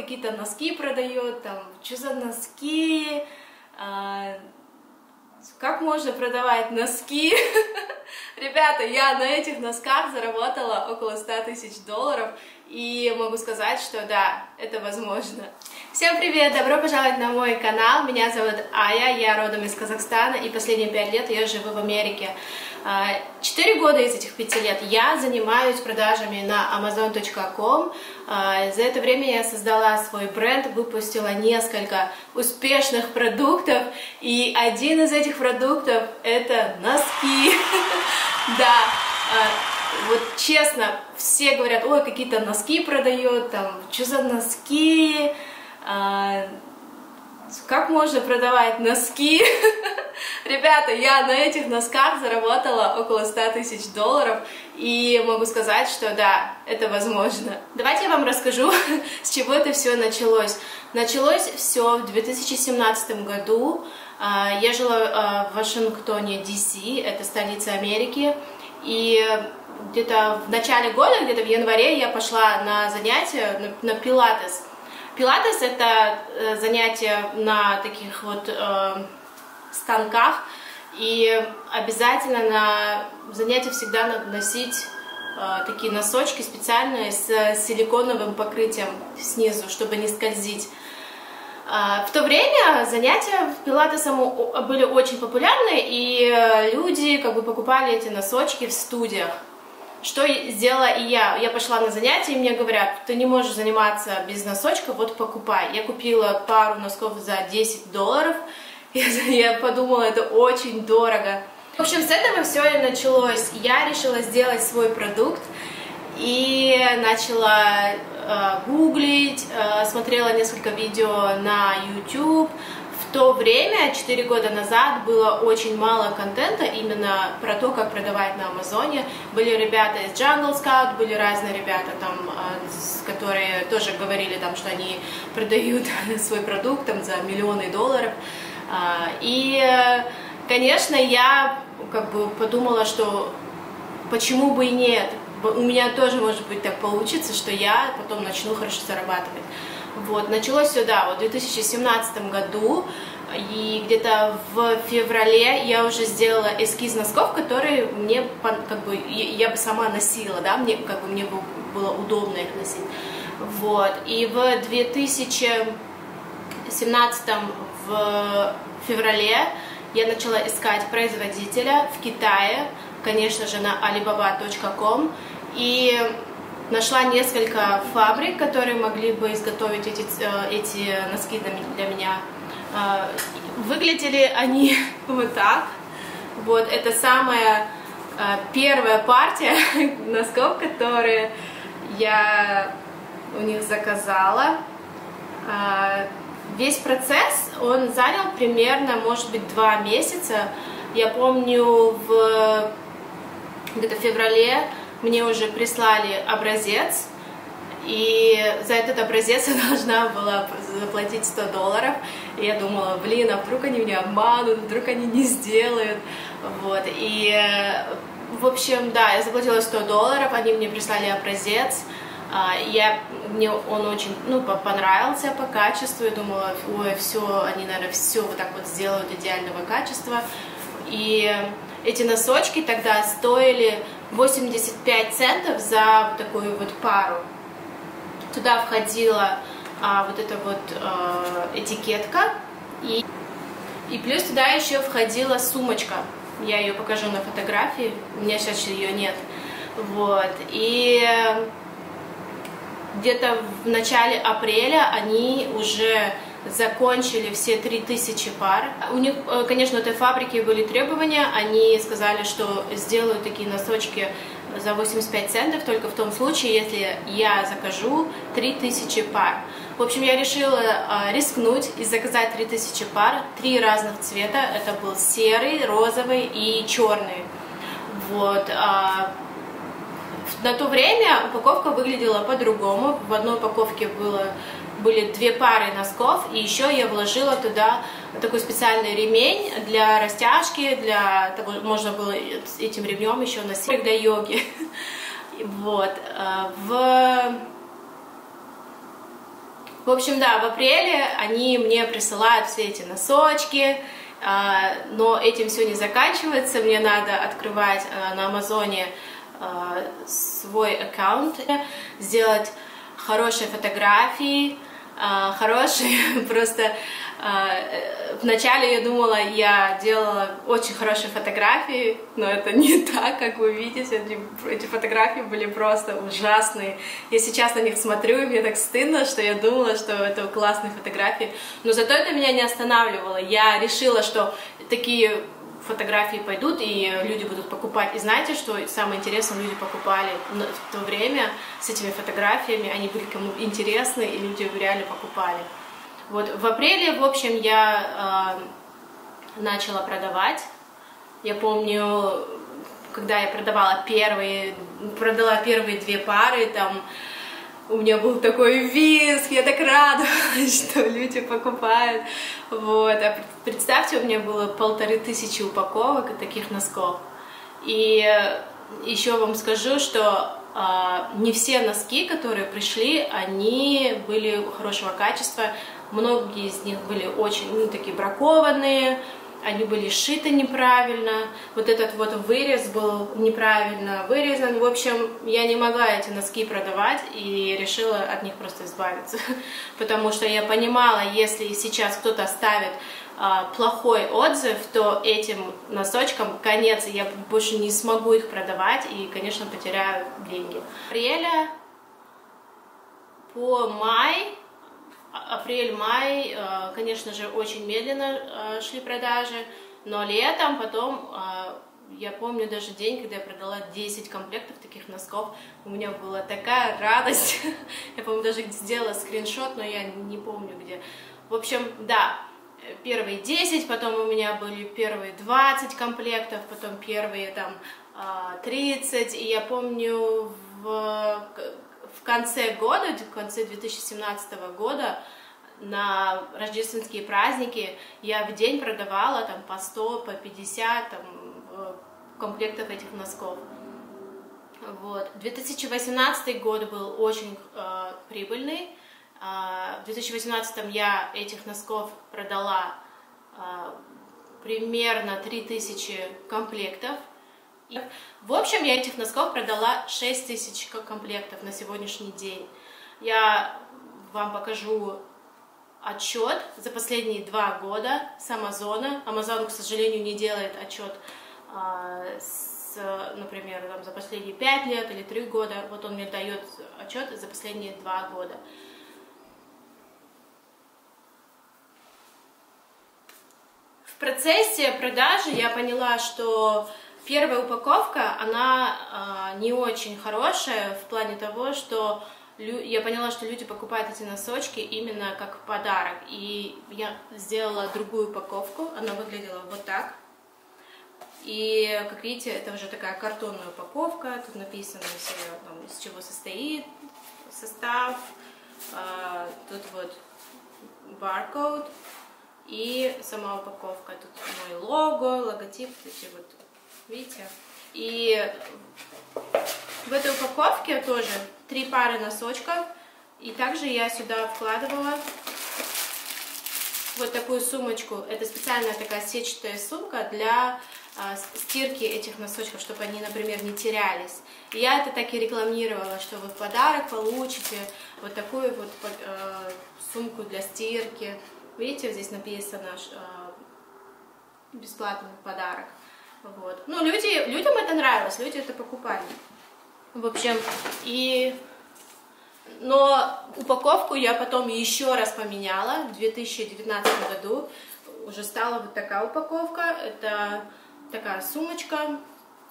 какие-то носки продает, там, что за носки, как можно продавать носки? Ребята, я на этих носках заработала около 100 тысяч долларов, и могу сказать, что да, это возможно. Всем привет! Добро пожаловать на мой канал. Меня зовут Ая, я родом из Казахстана, и последние 5 лет я живу в Америке. 4 года из этих 5 лет я занимаюсь продажами на Amazon.com. За это время я создала свой бренд, выпустила несколько успешных продуктов, и один из этих продуктов это носки. Да, вот честно, все говорят, ой, какие-то носки продает, там, что за носки, как можно продавать носки? Ребята, я на этих носках заработала около 100 тысяч долларов, и могу сказать, что да, это возможно. Давайте я вам расскажу, с чего это все началось. Началось все в 2017 году. Я жила в Вашингтоне, DC, это столица Америки, и где-то в начале года, где-то в январе, я пошла на занятия на пилатес. Пилатес — это занятие на таких вот станках, и обязательно на занятия всегда надо носить такие носочки специальные с силиконовым покрытием снизу, чтобы не скользить. В то время занятия пилатесом были очень популярны, и люди как бы покупали эти носочки в студиях. Что сделала и я? Я пошла на занятия, и мне говорят, ты не можешь заниматься без носочка, вот покупай. Я купила пару носков за 10 долларов, я подумала, это очень дорого. В общем, с этого все и началось. Я решила сделать свой продукт, и начала гуглить, смотрела несколько видео на YouTube. В то время, 4 года назад, было очень мало контента именно про то, как продавать на Амазоне. Были ребята из Jungle Scout, были разные ребята, там, которые тоже говорили, там, что они продают свой продукт там, за миллионы долларов. И, конечно, я как бы подумала, что почему бы и нет. У меня тоже, может быть, так получится, что я потом начну хорошо зарабатывать. Вот, началось все, да, вот в 2017 году, и где-то в феврале я уже сделала эскиз носков, которые мне, как бы, я бы сама носила, да, мне было удобно их носить. Вот, и в 2017 в феврале я начала искать производителя в Китае, конечно же, на alibaba.com, и нашла несколько фабрик, которые могли бы изготовить эти носки для меня. Выглядели они вот так. Вот, это самая первая партия носков, которые я у них заказала. Весь процесс, он занял примерно, может быть, 2 месяца. Я помню, где-то в феврале мне уже прислали образец, и за этот образец я должна была заплатить 100 долларов. И я думала, блин, а вдруг они меня обманут, вдруг они не сделают. Вот. И, в общем, да, я заплатила 100 долларов, они мне прислали образец. Мне он очень, понравился по качеству. Я думала, ой, все, они, наверное, все вот так вот сделают идеального качества. И эти носочки тогда стоили 85 центов за вот такую вот пару. Туда входила вот эта вот этикетка, и плюс туда еще входила сумочка. Я ее покажу на фотографии, у меня сейчас ее нет. Вот. И где-то в начале апреля они уже закончили все 3000 пар. У них, конечно, у этой фабрики были требования, они сказали, что сделают такие носочки за 85 центов только в том случае, если я закажу 3000 пар. В общем, я решила рискнуть и заказать 3000 пар, 3 разных цвета. Это был серый, розовый и черный. Вот. На то время упаковка выглядела по-другому. В одной упаковке были 2 пары носков, и еще я вложила туда такой специальный ремень для растяжки, для того, можно было этим ремнем еще носить для йоги. Вот. В В общем, да, в апреле они мне присылают все эти носочки, но этим все не заканчивается. Мне надо открывать на Амазоне свой аккаунт, сделать хорошие фотографии, хорошие, просто вначале я думала, я делала очень хорошие фотографии, но это не так, как вы видите, эти фотографии были просто ужасные. Я сейчас на них смотрю, и мне так стыдно, что я думала, что это классные фотографии, но зато это меня не останавливало. Я решила, что такие фотографии пойдут, и люди будут покупать. И знаете, что самое интересное, люди покупали в то время с этими фотографиями, они были кому интересны, и люди реально покупали. Вот, в апреле, в общем, я начала продавать. Я помню, когда я продала первые 2 пары, там у меня был такой визг, я так радовалась, что люди покупают. Вот. А представьте, у меня было 1500 упаковок таких носков. И еще вам скажу, что не все носки, которые пришли, они были хорошего качества. Многие из них были очень такие бракованные, они были сшиты неправильно, вот этот вот вырез был неправильно вырезан. В общем, я не могла эти носки продавать и решила от них просто избавиться, потому что я понимала, если сейчас кто-то ставит плохой отзыв, то этим носочкам конец, и я больше не смогу их продавать и, конечно, потеряю деньги. Апреля по май, апрель-май, конечно же, очень медленно шли продажи, но летом потом, я помню даже день, когда я продала 10 комплектов таких носков, у меня была такая радость, я, помню, даже сделала скриншот, но я не помню где. В общем, да, первые 10, потом у меня были первые 20 комплектов, потом первые там 30, и я помню в конце года, в конце 2017 года, на рождественские праздники я в день продавала там по 100, по 50 там, комплектов этих носков. Вот. 2018 год был очень прибыльный. В 2018 я этих носков продала примерно 3000 комплектов. И, в общем, я этих носков продала 6000 комплектов на сегодняшний день. Я вам покажу отчет за последние 2 года с Амазона. Амазон, к сожалению, не делает отчет, например, там, за последние 5 лет или 3 года. Вот он мне дает отчет за последние 2 года. В процессе продажи я поняла, что первая упаковка, она не очень хорошая в плане того, что я поняла, что люди покупают эти носочки именно как подарок. И я сделала другую упаковку, она выглядела вот так. И, как видите, это уже такая картонная упаковка, тут написано все, там, из чего состоит состав, тут вот баркод и сама упаковка, тут мой лого, логотип, эти вот, видите. И в этой упаковке тоже 3 пары носочков, и также я сюда вкладывала вот такую сумочку. Это специальная такая сетчатая сумка для стирки этих носочков, чтобы они, например, не терялись. И я это так и рекламировала, что вы в подарок получите вот такую вот сумку для стирки. Видите, здесь написано бесплатный подарок. Вот. Ну, людям это нравилось, люди это покупали. В общем, но упаковку я потом еще раз поменяла в 2019 году. Уже стала вот такая упаковка. Это такая сумочка.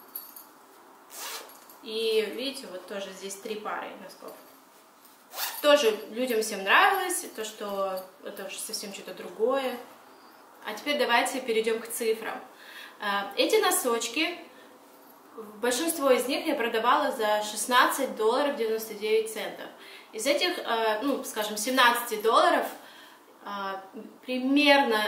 И видите, вот тоже здесь 3 пары носков. Тоже людям всем нравилось, то, что это уже совсем что-то другое. А теперь давайте перейдем к цифрам. Эти носочки, большинство из них я продавала за $16.99. Из этих, ну, скажем, $17 примерно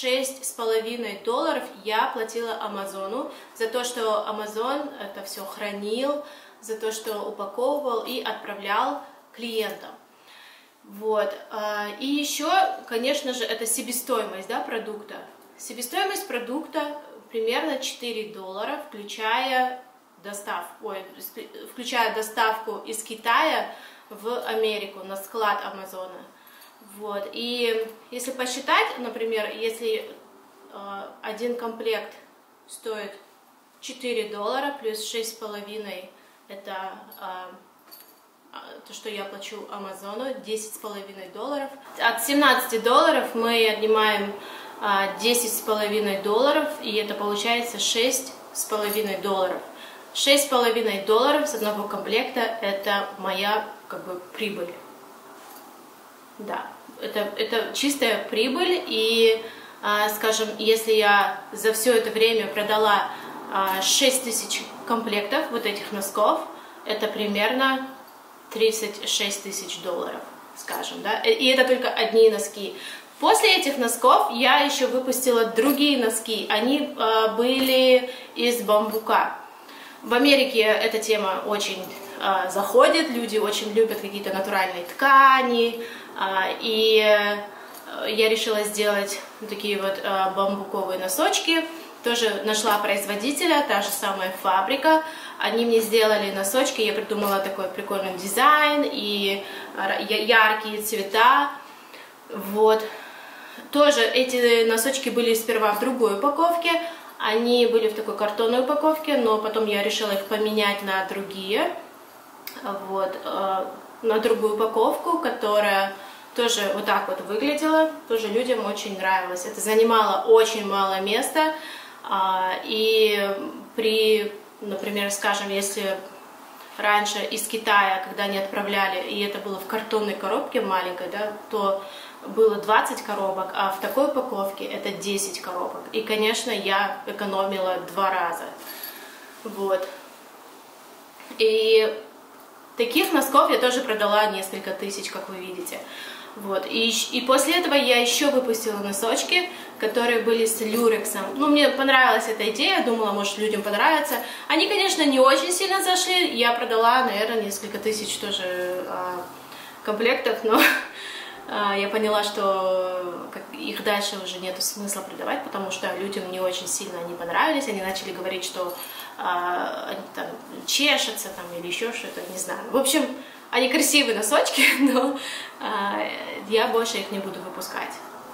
$6,5 я платила Амазону за то, что Амазон это все хранил, за то, что упаковывал и отправлял клиентам. Вот. И еще, конечно же, это себестоимость, да, продукта. Себестоимость продукта примерно $4, включая доставку из Китая в Америку на склад Амазона. Вот. И если посчитать, например, если один комплект стоит $4 плюс 6,5 это то, что я плачу Амазону, $10,5. От $17 мы отнимаем $10,5, и это получается $6,5. $6,5 с одного комплекта это моя как бы прибыль. Да, это чистая прибыль, и, скажем, если я за все это время продала 6000 комплектов вот этих носков, это примерно $36 000, скажем, да, и это только одни носки. После этих носков я еще выпустила другие носки, они были из бамбука. В Америке эта тема очень заходит, люди очень любят какие-то натуральные ткани, и я решила сделать такие вот бамбуковые носочки. Тоже нашла производителя, та же самая фабрика. Они мне сделали носочки, я придумала такой прикольный дизайн и яркие цвета. Вот. Тоже эти носочки были сперва в другой упаковке, они были в такой картонной упаковке, но потом я решила их поменять на другие, вот, на другую упаковку, которая тоже вот так вот выглядела, тоже людям очень нравилось. Это занимало очень мало места, и при, например, скажем, если раньше из Китая, когда они отправляли, и это было в картонной коробке маленькой, да, то было 20 коробок, а в такой упаковке это 10 коробок. И, конечно, я экономила 2 раза. Вот. И таких носков я тоже продала несколько тысяч, как вы видите. Вот. И после этого я еще выпустила носочки, которые были с люрексом. Ну, мне понравилась эта идея, думала, может, людям понравится. Они, конечно, не очень сильно зашли. Я продала, наверное, несколько тысяч тоже комплектов, но я поняла, что их дальше уже нету смысла продавать, потому что людям не очень сильно они понравились. Они начали говорить, что они там чешутся там, или еще что-то, не знаю. В общем, они красивые носочки, но я больше их не буду выпускать.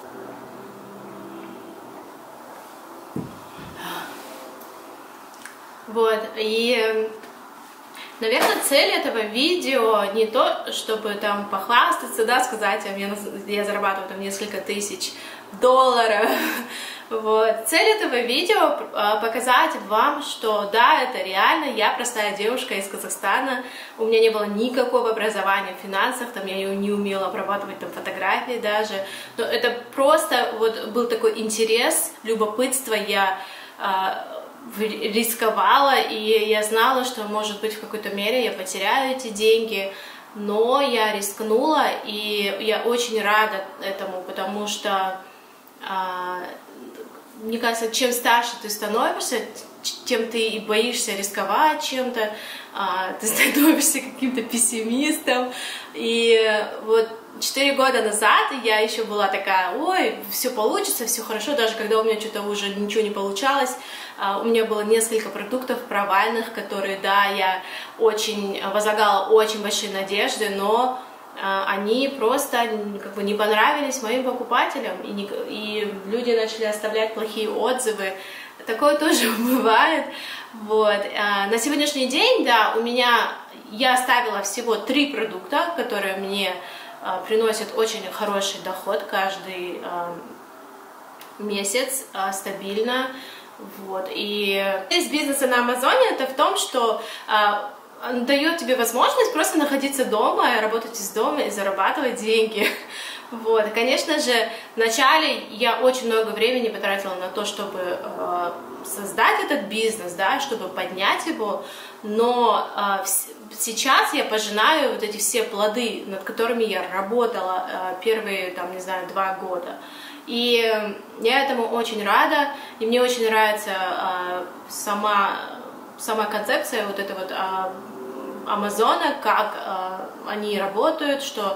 Вот, и, наверное, цель этого видео не то, чтобы там похвастаться, да, сказать, я зарабатываю там несколько тысяч долларов. Вот. Цель этого видео показать вам, что да, это реально, я простая девушка из Казахстана, у меня не было никакого образования в финансах, там я не умела обрабатывать там фотографии даже, но это просто вот был такой интерес, любопытство, я рисковала, и я знала, что, может быть, в какой-то мере я потеряю эти деньги, но я рискнула, и я очень рада этому, потому что мне кажется, чем старше ты становишься, тем ты и боишься рисковать чем-то, ты становишься каким-то пессимистом. И вот 4 года назад я еще была такая, ой, все получится, все хорошо, даже когда у меня что-то уже ничего не получалось. У меня было несколько продуктов провальных, которые, да, я очень возлагала очень большие надежды, но они просто как бы не понравились моим покупателям, и люди начали оставлять плохие отзывы. Такое тоже бывает. Вот. На сегодняшний день, да, я оставила всего 3 продукта, которые мне приносят очень хороший доход каждый месяц, стабильно. Вот. И из бизнеса на Амазоне это в том, что дает тебе возможность просто находиться дома, работать из дома и зарабатывать деньги. Вот. Конечно же, вначале я очень много времени потратила на то, чтобы создать этот бизнес, да, чтобы поднять его, но сейчас я пожинаю вот эти все плоды, над которыми я работала первые, там, не знаю, 2 года. И я этому очень рада, и мне очень нравится сама концепция вот этой вот Амазона, как они работают, что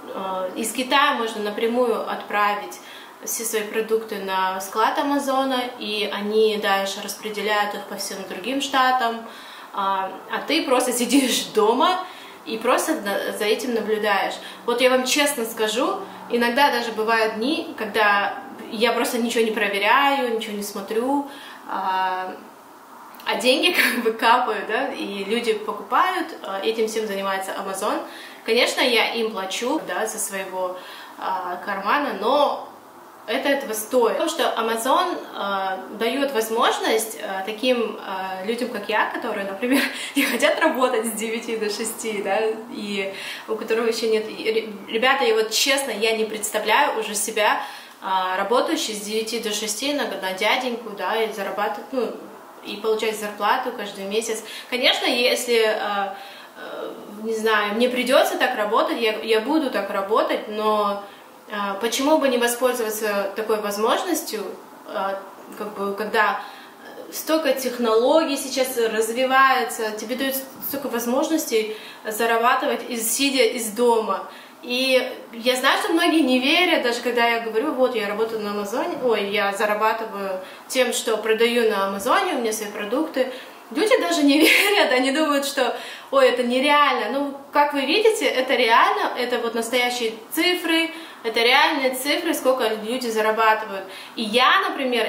из Китая можно напрямую отправить все свои продукты на склад Амазона, и они дальше распределяют их по всем другим штатам, а ты просто сидишь дома и просто за этим наблюдаешь. Вот я вам честно скажу, иногда даже бывают дни, когда я просто ничего не проверяю, ничего не смотрю, а деньги как бы капают, да, и люди покупают, этим всем занимается Amazon. Конечно, я им плачу, да, со своего кармана, но это этого стоит. Потому что Amazon дает возможность таким людям, как я, которые, например, не хотят работать с 9 до 6, да, и у которых еще нет... Ребята, и вот честно, я не представляю уже себя работающей с 9 до 6 на дяденьку, да, и зарабатывать, ну, и получать зарплату каждый месяц. Конечно, если, не знаю, мне придется так работать, я буду так работать, но почему бы не воспользоваться такой возможностью, как бы, когда столько технологий сейчас развивается, тебе дают столько возможностей зарабатывать, сидя из дома. И я знаю, что многие не верят, даже когда я говорю, вот, я работаю на Амазоне, ой, я зарабатываю тем, что продаю на Амазоне, у меня свои продукты. Люди даже не верят, они думают, что, ой, это нереально. Ну, как вы видите, это реально, это вот настоящие цифры, это реальные цифры, сколько люди зарабатывают. И я, например,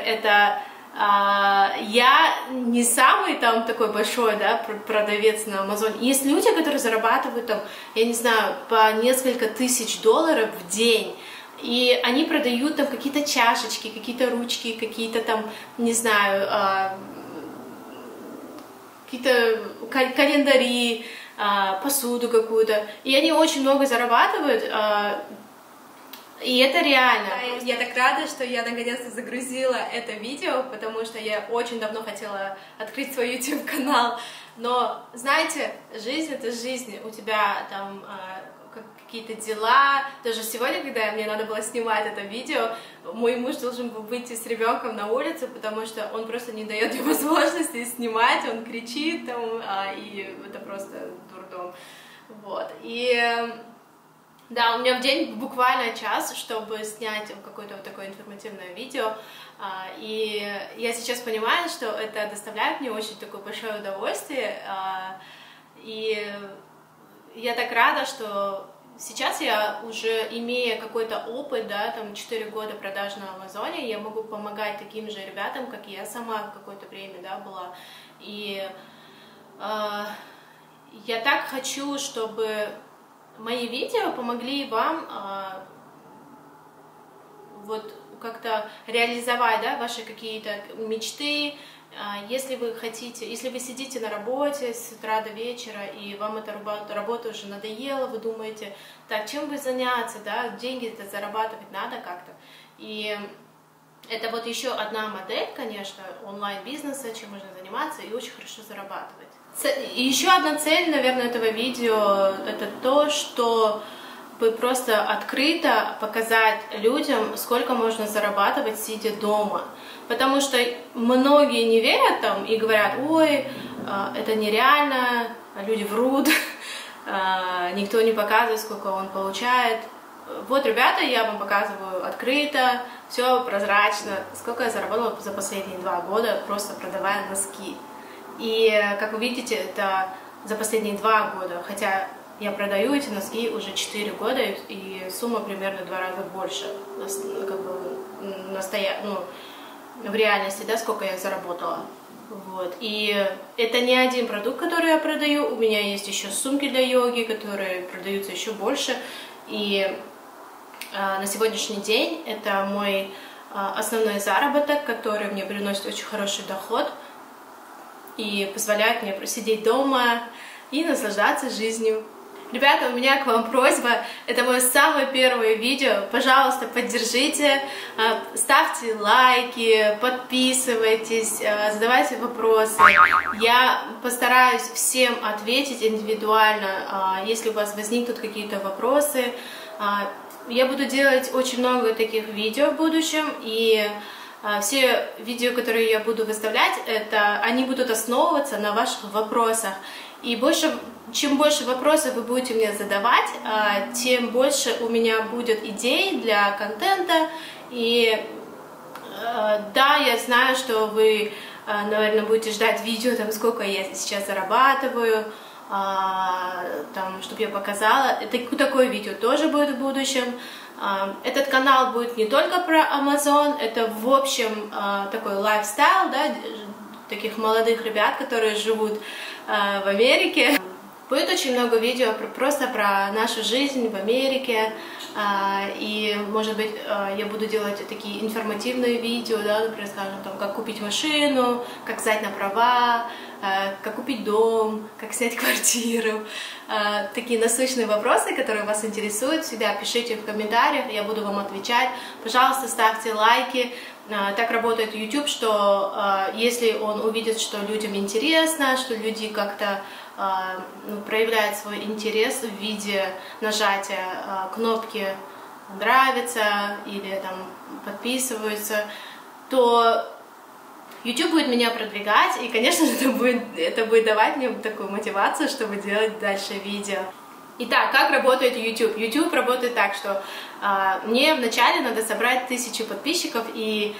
я не самый там такой большой, да, продавец на Амазоне. Есть люди, которые зарабатывают там, я не знаю, по несколько тысяч долларов в день. И они продают там какие-то чашечки, какие-то ручки, какие-то там, не знаю, какие-то календари, посуду какую-то. И они очень много зарабатывают. И это реально. Я так рада, что я наконец-то загрузила это видео, потому что я очень давно хотела открыть свой YouTube-канал. Но, знаете, жизнь — это жизнь. У тебя там какие-то дела. Даже сегодня, когда мне надо было снимать это видео, мой муж должен был выйти с ребенком на улицу, потому что он просто не дает мне возможности снимать, он кричит там, и это просто дурдом. Вот. И да, у меня в день буквально час, чтобы снять какое-то вот такое информативное видео, и я сейчас понимаю, что это доставляет мне очень такое большое удовольствие, и я так рада, что сейчас я уже, имея какой-то опыт, да, там 4 года продаж на Амазоне, я могу помогать таким же ребятам, как и я сама в какое-то время, да, была, и я так хочу, чтобы мои видео помогли вам вот как-то реализовать, да, ваши какие-то мечты. Если вы хотите, если вы сидите на работе с утра до вечера, и вам эта работа уже надоела, вы думаете, так, чем бы заняться, да, деньги-то зарабатывать надо как-то. И это вот еще одна модель, конечно, онлайн-бизнеса, чем можно заниматься и очень хорошо зарабатывать. И еще одна цель, наверное, этого видео, это то, что вы просто открыто показать людям, сколько можно зарабатывать, сидя дома. Потому что многие не верят там и говорят, ой, это нереально, люди врут, никто не показывает, сколько он получает. Вот, ребята, я вам показываю открыто, все прозрачно, сколько я заработала за последние 2 года, просто продавая носки. И, как вы видите, это за последние 2 года, хотя я продаю эти носки уже 4 года, и сумма примерно в 2 раза больше, как бы, в реальности, да, сколько я заработала. Вот. И это не один продукт, который я продаю, у меня есть еще сумки для йоги, которые продаются еще больше, и на сегодняшний день это мой основной заработок, который мне приносит очень хороший доход и позволяет мне сидеть дома и наслаждаться жизнью. Ребята, у меня к вам просьба, это мое самое первое видео, пожалуйста, поддержите, ставьте лайки, подписывайтесь, задавайте вопросы. Я постараюсь всем ответить индивидуально, если у вас возникнут какие-то вопросы. Я буду делать очень много таких видео в будущем, и Все видео, которые я буду выставлять, они будут основываться на ваших вопросах. И чем больше вопросов вы будете мне задавать, тем больше у меня будет идей для контента. И да, я знаю, что вы, наверное, будете ждать видео, там, сколько я сейчас зарабатываю, там, чтобы я показала. Такое видео тоже будет в будущем. Этот канал будет не только про Amazon, это в общем такой лайфстайл, да, таких молодых ребят, которые живут в Америке. Будет очень много видео просто про нашу жизнь в Америке, и, может быть, я буду делать такие информативные видео, да, например, скажем, там, как купить машину, как сдать на права, как купить дом, как снять квартиру. Такие насущные вопросы, которые вас интересуют, всегда пишите в комментариях, я буду вам отвечать. Пожалуйста, ставьте лайки. Так работает YouTube, что если он увидит, что людям интересно, что люди как-то проявляют свой интерес в виде нажатия кнопки «Нравится» или там подписываются, то YouTube будет меня продвигать, и, конечно же, это будет давать мне такую мотивацию, чтобы делать дальше видео. Итак, как работает YouTube? YouTube работает так, что мне вначале надо собрать 1000 подписчиков и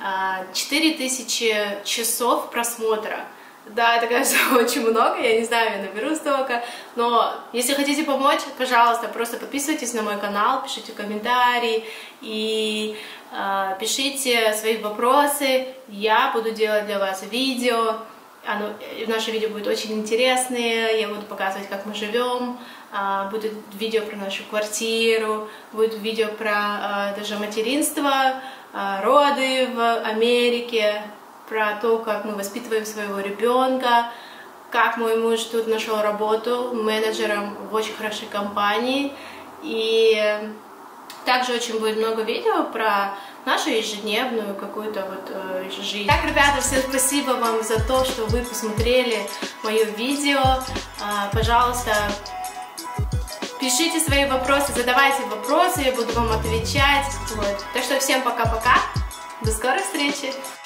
4000 часов просмотра. Да, это, конечно, очень много, я не знаю, я наберу столько, но если хотите помочь, пожалуйста, просто подписывайтесь на мой канал, пишите комментарии и пишите свои вопросы, я буду делать для вас видео, наши видео будут очень интересные, я буду показывать, как мы живем, будет видео про нашу квартиру, будет видео про даже материнство, роды в Америке, про то, как мы воспитываем своего ребенка, как мой муж тут нашел работу менеджером в очень хорошей компании. И также очень будет много видео про нашу ежедневную какую-то вот жизнь. Так, ребята, всем спасибо вам за то, что вы посмотрели мое видео. Пожалуйста, пишите свои вопросы, задавайте вопросы, я буду вам отвечать. Вот. Так что всем пока-пока, до скорой встречи!